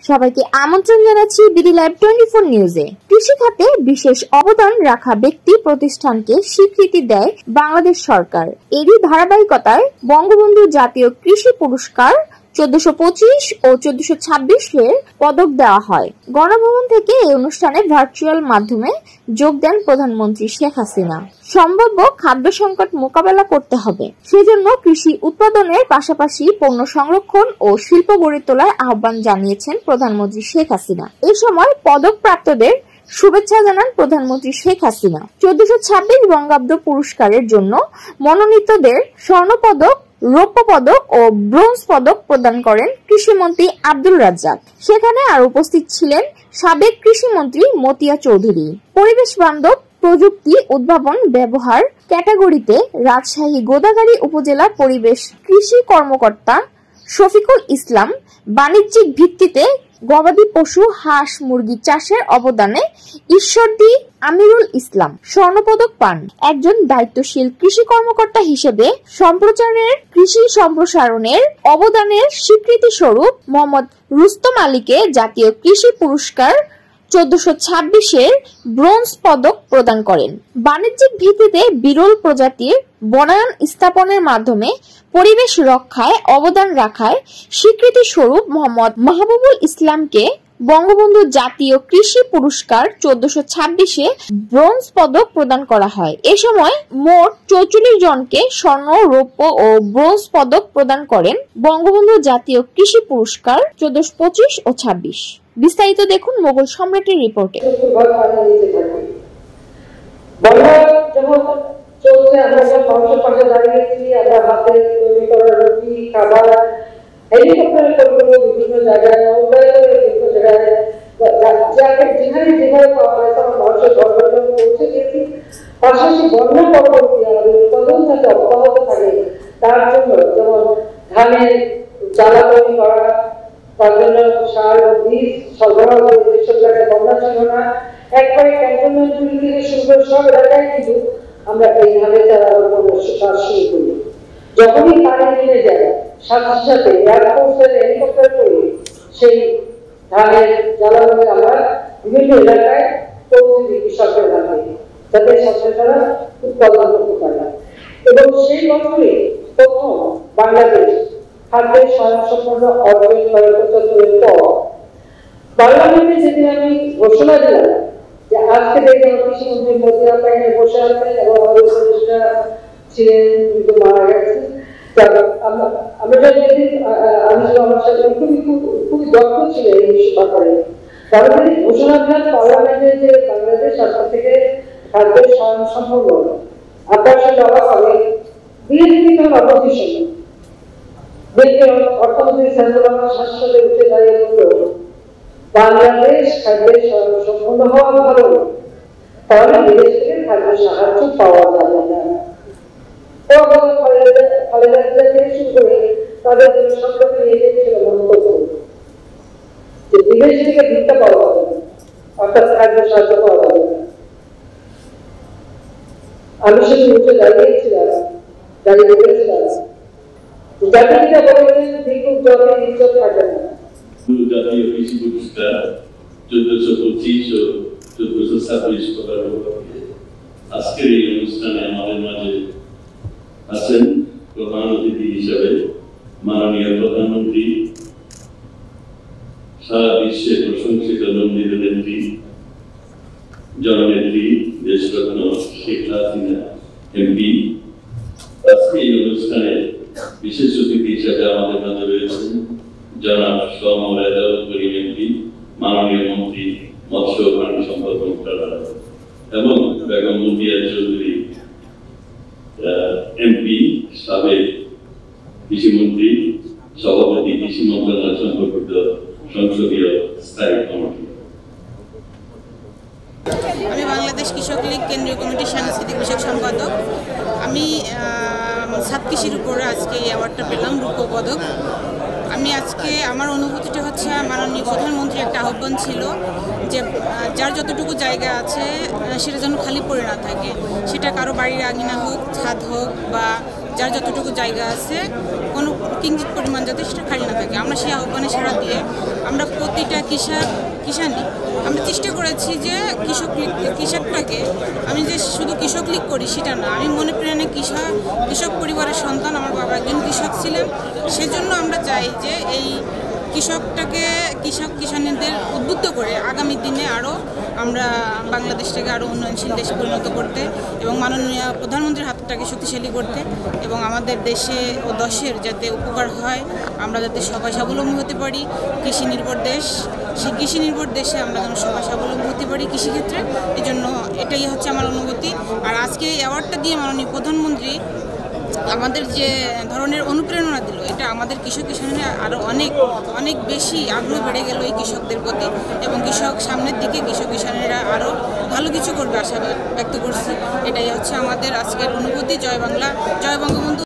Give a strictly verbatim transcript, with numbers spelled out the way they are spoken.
সবাইকে আমন্ত্রণ জানাচ্ছি বিডি লাইভ টোয়েন্টি ফোর নিউজে। কৃষি খাতে বিশেষ অবদান রাখা ব্যক্তি প্রতিষ্ঠানকে স্বীকৃতি দেয় বাংলাদেশ সরকার। এরই ধারাবাহিকতায় বঙ্গবন্ধু জাতীয় কৃষি পুরস্কার চোদ্দশো পঁচিশ ও চোদ্দশো ছাব্বিশ এর পদক দেওয়া হয়। গণভবন থেকে এই অনুষ্ঠানে ভার্চুয়াল মাধ্যমে যোগ দেন প্রধানমন্ত্রী শেখ হাসিনা। সম্ভাব্য খাদ্য সংকট মোকাবেলা করতে হবে, সেজন্য কৃষি উৎপাদনের পাশাপাশি পণ্য সংরক্ষণ ও শিল্প গড়ে তোলার আহ্বান জানিয়েছেন প্রধানমন্ত্রী শেখ হাসিনা। এ সময় পদক প্রাপ্তদের শুভেচ্ছা জানান প্রধানমন্ত্রী শেখ হাসিনা। চোদ্দশো ছাব্বিশ বঙ্গাব্দ পুরস্কারের জন্য মনোনীতদের স্বর্ণপদক, রৌপ্য পদক ও ব্রোঞ্জ পদক প্রদান করেন কৃষিমন্ত্রী আব্দুল রাজ্জাক। সেখানে আর উপস্থিত ছিলেন সাবেক কৃষিমন্ত্রী মতিয়া চৌধুরী। পরিবেশ বান্ধব প্রযুক্তি উদ্ভাবন ব্যবহার ক্যাটাগরিতে রাজশাহী গোদাগাড়ী উপজেলা পরিবেশ কৃষি কর্মকর্তা শফিকুল ইসলাম বাণিজ্যিক ভিত্তিতে গবাদি পশু হাঁস মুরগি চাষের অবদানে ঈশ্বরদী আমিরুল ইসলাম স্বর্ণপদক পান। একজন দায়িত্বশীল কৃষি কর্মকর্তা হিসেবে সম্প্রচারের কৃষি সম্প্রসারণের অবদানের স্বীকৃতি স্বরূপ মোহাম্মদ রুস্তম আলীকে জাতীয় কৃষি পুরস্কার চোদ্দশো ছাব্বিশের ব্রোঞ্জ পদক প্রদান করেন। বাণিজ্যিক ভিত্তিতে বিরল প্রজাতির বনায়ন স্থাপনের মাধ্যমে পরিবেশ রক্ষায় অবদান রাখায় স্বীকৃতি স্বরূপ মোহাম্মদ মাহবুবুল ইসলামকে বঙ্গবন্ধু জাতীয় কৃষি পুরস্কার চোদ্দশো ছাব্বিশে ব্রোঞ্জ পদক প্রদান করা হয়। এ সময় মোট চৌচল্লিশ জনকে স্বর্ণ, রৌপ্য ও ব্রোঞ্জ পদক প্রদান করেন বঙ্গবন্ধু জাতীয় কৃষি পুরস্কার চোদ্দশো পঁচিশ ও ছাব্বিশ। বিস্তারিত দেখুন মোগল সম্রাটের রিপোর্টে। বিভিন্ন জায়গায় যেখানে যেভাবে পাওয়া যায় তখন মানুষের ঘর ঘর পৌঁছে দিয়েছি। পাশাপাশি বন্যা পরবর্তী আমাদের উৎপাদন যাতে অব্যাহত থাকে তার জন্য যেমন ধানের জ্বালা তৈরি করা, তার জন্য সার ও বীজ সরবরাহ করে যেসব জায়গায় বন্যা ছিল না, একবারে ক্যান্টনমেন্ট থেকে শুরু করে সব এলাকায় কিন্তু আমরা এই ধানের চারা চাষ শুরু করি। যখনই পানি নেমে যায় সাথে সাথে এয়ারফোর্সের হেলিকপ্টার করে সেই ধানের জ্বালানি আমরা বিভিন্ন এলাকায় পৌঁছে দিই কৃষকের হাতে, যাতে সচেতনতা উৎপাদন করতে পারে। এবং সেই বছরে প্রথম বাংলাদেশ খাদ্যের স্বয়ংসম্পূর্ণ অর্জন করার পঁচাত্তরের পর পার্লামেন্টে যেদিন আমি ঘোষণা দিলাম যে আজকে থেকে আমার কৃষিমন্ত্রী মতিয়া পাইনে বসে আছেন এবং আমাদের উপদেষ্টা ছিলেন কিন্তু মারা গেছেন, আমরা যেদিন আমি আমার সাথে খুবই খুবই দক্ষ ছিলেন এই ব্যাপারে, তাহলে ঘোষণা দিলাম পার্লামেন্টে যে বাংলাদেশ আজকে থেকে খাদ্যের স্বয়ংসম্পূর্ণ আপনার সাথে অবাক হবে বিএনপি কোনো অপোজিশন দেখে অর্থমন্ত্রী সাইদুল রহমান শাসনে উঠে দাঁড়িয়ে বলল বাংলাদেশ খাদ্যের স্বয়ংসম্পূর্ণ হওয়া ভালো, তাহলে বিদেশ থেকে খাদ্য সাহায্য পাওয়া যাবে না। তাদের জন্য সরকারের এটাই ছিল মন্তব্য যে বিদেশ থেকে ভিক্ষা পাওয়া যাবে না, অর্থাৎ খাদ্য সাহায্য পাওয়া যাবে না। আমি সেটি উঠে দাঁড়িয়েছিলাম, দাঁড়িয়ে বলেছিলাম জাতিটা বলেছেন ভিক্ষুক জবে ইজ্জত থাকে না। জাতীয় কৃষি পুরস্কার চোদ্দশো পঁচিশ ও চোদ্দশো ছাব্বিশ করার আজকের এই অনুষ্ঠানে আমাদের মাঝে আছেন প্রধান অতিথি হিসাবে মাননীয় প্রধানমন্ত্রী, সারা বিশ্বে প্রশংসিত নন্দিত নেত্রী, জননেত্রী দেশরত্ন শেখ হাসিনা এমপি। আজকে এই অনুষ্ঠানে বিশেষ অতিথি হিসাবে আমাদের মাঝে রয়েছেন জনাব এমপি, মাননীয় মন্ত্রী মৎস্য প্রাণী সম্পদ মন্ত্রণালয় এবং বেগম মুতিয়া চৌধুরী এমপি, সাবেক কৃষিমন্ত্রী, সভাপতি কৃষি মন্ত্রণালয় সম্পর্কিত সংসদীয় স্থায়ী কমিটি। আমি বাংলাদেশ কৃষক লীগ কেন্দ্রীয় কমিটির সাংস্কৃতিক বিষয়ক সম্পাদক। আমি সাত কৃষির উপরে আজকে এই অ্যাওয়ার্ডটা পেলাম, রৌপ্য পদক। আমি আজকে আমার অনুভূতিটা হচ্ছে মাননীয় প্রধানমন্ত্রীর একটা আহ্বান ছিল যে যার যতটুকু জায়গা আছে সেটা যেন খালি পড়ে না থাকে, সেটা কারো বাড়ির আঙিনা হোক, ছাদ হোক বা যার যতটুকু জায়গা আছে কোনো কিঞ্চিত পরিমাণ যাতে সেটা খালি না থাকে। আমরা সেই আহ্বানে সাড়া দিয়ে আমরা প্রতিটা কৃষক কিষানি আমরা চেষ্টা করেছি যে কৃষক লীগ কৃষকটাকে আমি যে শুধু কৃষক লীগ করি সেটা না, আমি মনে প্রাণে কৃষক কৃষক পরিবারের সন্তান, আমার বাবা একজন কৃষক ছিলেন। সেজন্য আমরা চাই যে এই কৃষকটাকে কৃষক কিষানীদের উদ্বুদ্ধ করে আগামী দিনে আরও আমরা বাংলাদেশটাকে আরও উন্নয়নশীল দেশে পরিণত করতে এবং মাননীয় প্রধানমন্ত্রীর হাতটাকে শক্তিশালী করতে এবং আমাদের দেশে ও দেশের যাতে উপকার হয়, আমরা যাতে সবাই স্বাবলম্বী হতে পারি। কৃষি নির্ভর দেশ, সেই কৃষি নির্ভর দেশে আমরা যেন সবাই স্বাবলম্বী হতে পারি কৃষিক্ষেত্রে। এই জন্য এটাই হচ্ছে আমার অনুভূতি। আর আজকে এই অ্যাওয়ার্ডটা দিয়ে মাননীয় প্রধানমন্ত্রী আমাদের যে ধরনের অনুপ্রেরণা দিল, এটা আমাদের কৃষক কিষাণীরা আরও অনেক অনেক বেশি আগ্রহ বেড়ে গেল এই কৃষকদের প্রতি এবং কৃষক সামনের দিকে কৃষক কিষাণীরা আরও ভালো কিছু করবে আশা ব্যক্ত করছি। এটাই হচ্ছে আমাদের আজকের অনুভূতি। জয় বাংলা, জয় বঙ্গবন্ধু।